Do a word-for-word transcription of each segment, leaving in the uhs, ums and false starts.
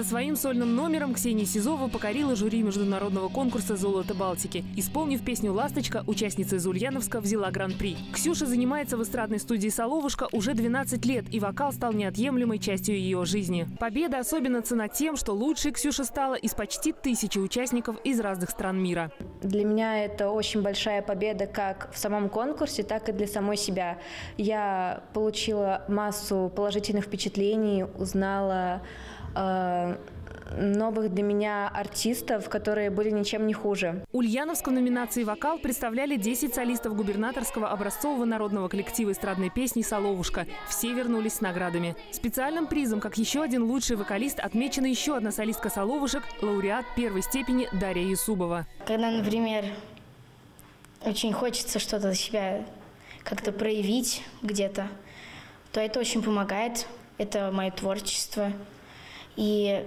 Со своим сольным номером Ксения Сизова покорила жюри международного конкурса «Золото Балтики». Исполнив песню «Ласточка», участница из Ульяновска взяла гран-при. Ксюша занимается в эстрадной студии «Соловушка» уже двенадцать лет, и вокал стал неотъемлемой частью ее жизни. Победа особенно ценна тем, что лучшей Ксюша стала из почти тысячи участников из разных стран мира. Для меня это очень большая победа как в самом конкурсе, так и для самой себя. Я получила массу положительных впечатлений, узнала э, новых для меня артистов, которые были ничем не хуже. Ульяновск в номинации «Вокал» представляли десять солистов губернаторского образцового народного коллектива эстрадной песни «Соловушка». Все вернулись с наградами. Специальным призом, как еще один лучший вокалист, отмечена еще одна солистка «Соловушек», лауреат первой степени Дарья Юсубова. Когда, например, очень хочется что-то себя как-то проявить где-то, то это очень помогает. Это мое творчество. И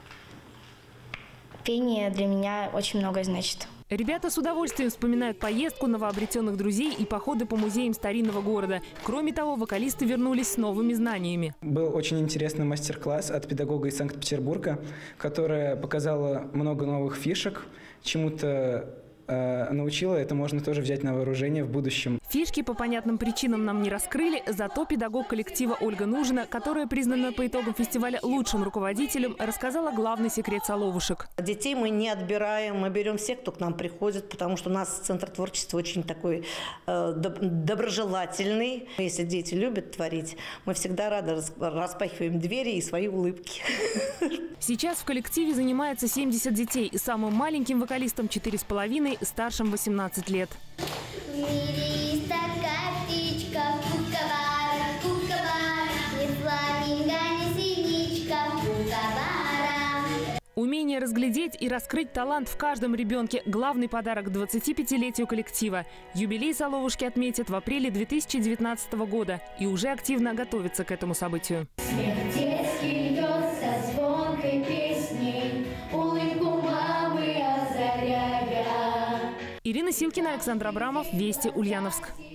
пение для меня очень многое значит. Ребята с удовольствием вспоминают поездку, новообретенных друзей и походы по музеям старинного города. Кроме того, вокалисты вернулись с новыми знаниями. Был очень интересный мастер-класс от педагога из Санкт-Петербурга, которая показала много новых фишек, чему-то э, научила. Это можно тоже взять на вооружение в будущем. Фишки по понятным причинам нам не раскрыли, зато педагог коллектива Ольга Нужина, которая признана по итогам фестиваля лучшим руководителем, рассказала главный секрет «Соловушек». Детей мы не отбираем, мы берем всех, кто к нам приходит, потому что у нас Центр творчества очень такой э, доброжелательный. Если дети любят творить, мы всегда рады распахиваем двери и свои улыбки. Сейчас в коллективе занимается семьдесят детей, и самым маленьким вокалистам четыре с половиной, старшим восемнадцать лет. В мире есть такая птичка, кукабара, кукабара, не фламинго, не синичка, кукабара. Умение разглядеть и раскрыть талант в каждом ребенке – главный подарок к двадцатипятилетию коллектива. Юбилей «Соловушки» отметят в апреле две тысячи девятнадцатого года и уже активно готовятся к этому событию. Смех детский льет со звонкой песней, улыбку мамы озаряя. Ирина Силкина, Александр Абрамов, Вести, Ульяновск.